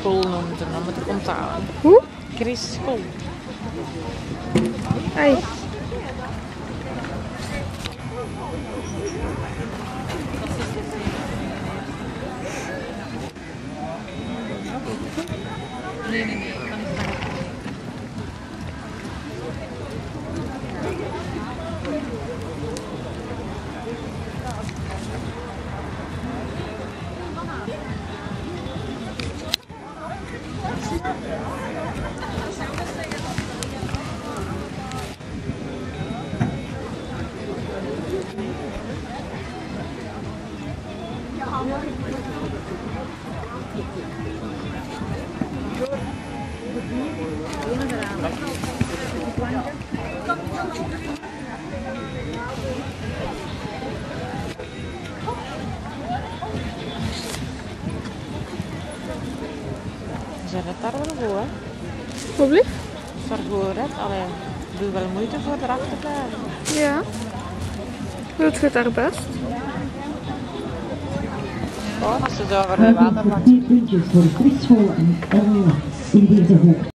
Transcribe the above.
School noemt hem, dan moet ik onthouden. Hoe? Chris School. Hey. Nee, ik kan niet zeggen. Ze redt daar wel goed, hè? Wat blieft? Ze er goed redt, alleen doe wel moeite voor eraf te blijven. Ja. Dat gaat daar best. Oh, als ze zo over de watervlak. Puntjes voor Chris School en Ella in deze hoek.